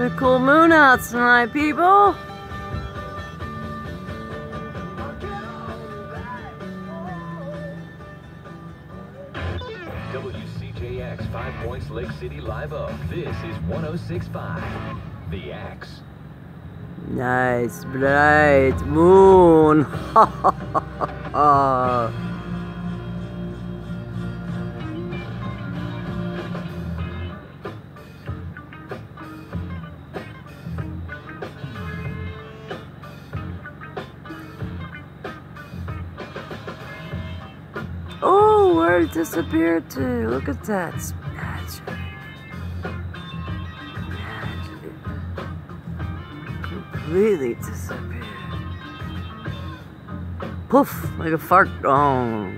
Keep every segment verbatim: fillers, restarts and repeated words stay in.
A cool moon out tonight, people. W C J X, Five Points, Lake City, Live Oak. This is one oh six point five, The Axe. Nice bright moon. Ha ha ha ha. Oh, where it disappeared to? Look at that. It's magic. Magic. Completely disappeared. Poof, like a fart. Oh.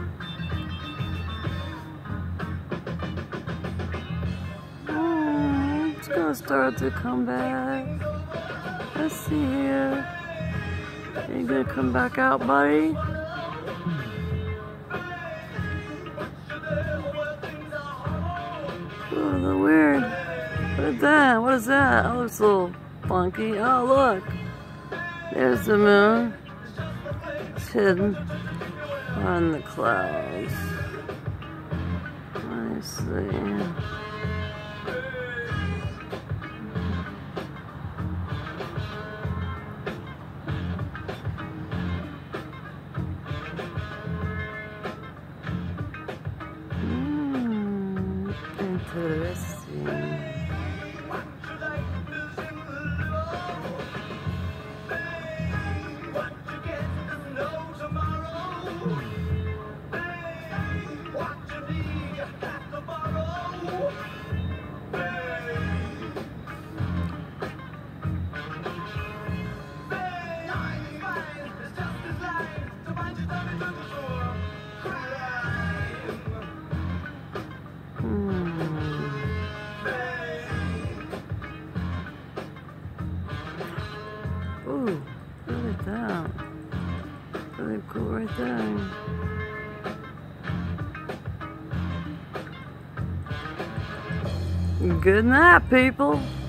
Oh, it's gonna start to come back. Let's see here. Are you gonna come back out, buddy? Oh, they're weird. What is that? What is that? That looks a little funky. Oh, look. There's the moon. It's hidden on the clouds. I see. Interesting. Ooh, look at that. Really cool right there. Good night, people.